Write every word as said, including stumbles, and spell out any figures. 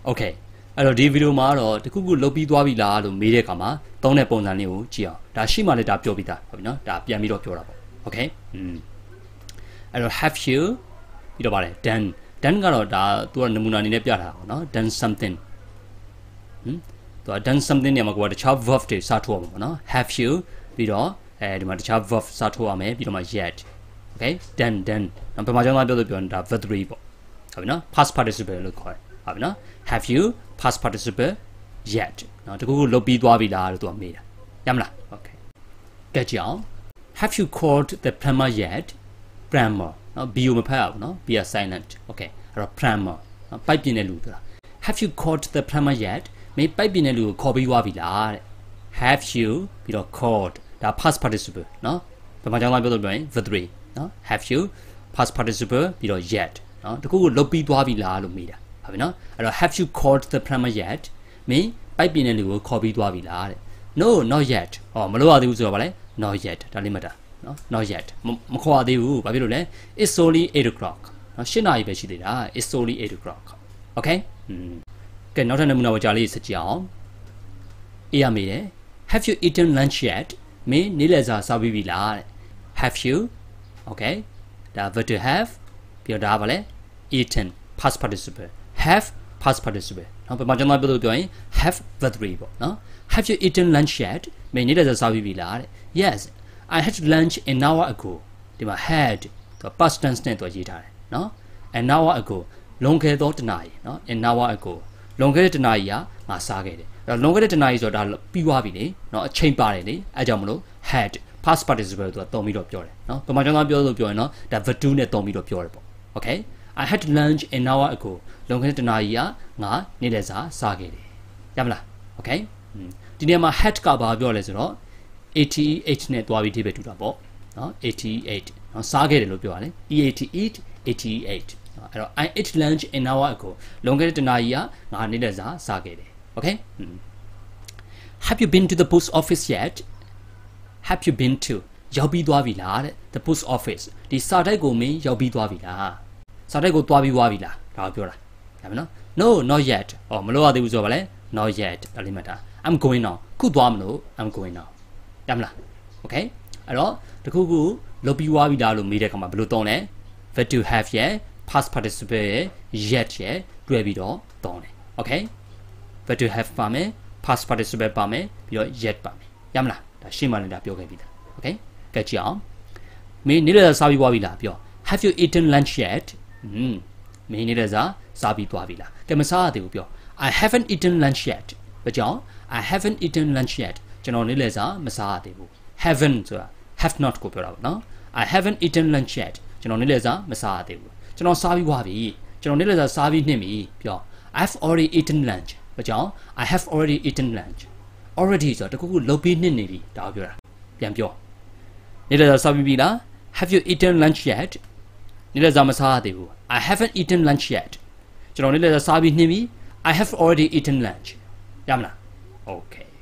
Okay အဲ့တော့ဒီဗီဒီယိုမှာတော့တခုခုလုပ်ပြီးသွားပြီလားလို့မေးတဲ့အခါမှာသုံးတဲ့ပုံစံလေးကိုကြည့်အောင်ဒါရှိမှလည်းဒါပြောပြီးသားဟုတ်ပြီနော်ဒါပြန်ပြီးတော့ပြောတာပေါ့ Okay อืมအဲ့တော့ have you ပြီးတော့ဗါလဲ done done ကတော့ဒါသူကနမူနာအနေနဲ့ပြထားတာပေါ့နော် done something ဟမ်သူက done something เนี่ยမှာကိုကတခြား verb တွေစထိုးအောင်ပေါ့နော် have you ပြီးတော့အဲဒီမှာတခြား verb စထိုးရမယ်ပြီးတော့မှ yet Okay done done ဘယ်မှာကြောင့်လဲပြောလို့ပြောနေတာ verb three ပေါ့ဟုတ်ပြီနော် past participle လို့ခေါ်တယ်ဟုတ်ပြီနော် have you past participle yet နော်တကူကူလုပ်ပြီးသွားပြီလားလို့သူကမေးတာရမလား Okay ကြည့်ကြအောင် have you called the plumber yet plumber နော် b ကိုမဖတ်ရဘူးနော် b က silent Okay အဲ့တော့ plumber နော်ပိုက်ပြင်းတဲ့လူပြောတာ have you called the plumber yet မင်းပိုက်ပြင်းတဲ့လူကိုခေါ်ပြီးသွားပြီလားတဲ့ have you ပြီးတော့ called ဒါ past participle နော်ဘယ်မှာကြောင့်လဲပြောလို့ပြောရင် verb three နော် have you past participle ပြီးတော့ yet နော်တကူကူလုပ်ပြီးသွားပြီလားလို့မေးတာဟုတ်ပြီနော်အဲ့တော့ have you called the plumber yet မင်းပိုက်ပြင်းတဲ့လူကိုခေါ်ပြီးသွားပြီလားတဲ့ no not yet ဟောမလုပ်ရသေးဘူးဆိုတော့ဗါလဲ not yet ဒါလေးမှတ်တာနော် not yet မခေါ်ရသေးဘူးဘာဖြစ်လို့လဲ it's only eight o'clock နော်၈နာရီပဲရှိသေးတာ it's only eight o'clock Okay ကဲနောက်ထပ်နမူနာဝကြလေးစကြည့်အောင်အေးရမေးတယ် have you eaten lunch yet မင်းနေ့လယ်စာစားပြီးပြီလားတဲ့ have you Okay ဒါ verb to have ပြီးတော့ဒါဗါလဲ eaten past participle have past participle နော်ဘယ်မှာကျွန်တော်ပြောလို့ပြောရင် have verb three ပေါ့နော် have you eaten lunch yet မင်းနေ့လယ်စာစားပြီးပြီလားတဲ့ yes I had lunch an hour ago ဒီမှာ had သူ past tense နဲ့သူရေးထားတယ်နော် an hour ago လွန်ခဲ့သောတနာရီနော် an hour ago လွန်ခဲ့တဲ့တနာရီကငါစားခဲ့တယ်အဲ့တော့လွန်ခဲ့တဲ့တနာရီဆိုတော့ဒါပြီးသွားပြီလေနော်အချိန်ပါတယ်လေအဲကြောင့်မလို့ had past participle သူကတုံပြီးတော့ပြောတယ်နော်ဘယ်မှာကျွန်တော်ပြောလို့ပြောရင်နော်ဒါ verb two နဲ့တုံပြီးတော့ပြောတယ်ပေါ့ Okay I had lunch an hour ago လွန်ခဲ့တဲ့တနာရီကငါနေ့လယ်စာစားခဲ့တယ်ရမလား Okay ဒီနေရာမှာ had ကဘာပြောလဲဆိုတော့eighty-eightနဲ့တွားပြီးဒီပဲတူတာပေါ့နော်eighty-eightနော်စားခဲ့တယ်လို့ပြောရတယ် eat eat eighty-eight အဲ့တော့ I ate lunch an hour ago လွန်ခဲ့တဲ့တနာရီကငါနေ့လယ်စာစားခဲ့တယ် Okay Have you been to the post office yet Have you been to ရောက်ပြီးသွားပြီလားတဲ့ the post office ဒီစာတိုက်ကိုမင်းရောက်ပြီးသွားပြီလားစာတိုက်ကိုတွားပြီးသွားပြီလားဒါကိုပြောတာရမယ်နော် No not yet ဟောမလို့ရသေးဘူးဆိုတော့ဗါလဲ not yet ဒါလေးမှတ်တာ I'm going now ခုသွားမလို့ I'm going now ရမလား Okay အဲ့တော့တခုခုလုပ်ပြီးသွားပြီလားလို့မေးတဲ့အခါမှာဘယ်လိုသုံးလဲ verb to have ရဲ့ past participle ရဲ့ yet ရဲ့တွဲပြီးတော့သုံးတယ် Okay verb to have ပါမယ် past participle ပါမယ်ပြီးတော့ yet ပါမယ်ရမလားဒါရှင်းမှလည်းဒါပြောခဲ့ပြီလား Okay ကြည့်ကြည့်အောင်မင်းနေ့လယ်စာစားပြီးသွားပြီလားပြော Have you eaten lunch yet อืมမင်းနေ့လယ်စာစားပြီးသွားပြီလားကဲမစားရသေးဘူးပြော I haven't eaten lunch yet ဘာကြောင့် I haven't eaten lunch yet ကျွန်တော်နေ့လယ်စာမစားရသေးဘူး haven't ဆိုတာ have not ကိုပြောတာပေါ့နော် I haven't eaten lunch yet ကျွန်တော်နေ့လယ်စာမစားရသေးဘူးကျွန်တော်စားပြီးသွားပြီကျွန်တော်နေ့လယ်စာစားပြီးနှင့်ပြီပြော I've already eaten lunch ဘာကြောင့် I have already eaten lunch already ဆိုတော့တခုခုလုပ်ပြီးနှင့်နေပြီဒါကိုပြောတာပြန်ပြောနေ့လယ်စာစားပြီးပြီလား Have you eaten lunch yet နေ့လယ်စာမစားရသေးဘူး I haven't eaten lunch yet ကျွန်တော်နေ့လယ်စာစားပြီးနှင့်ပြီ I have already eaten lunch ရမလား Okay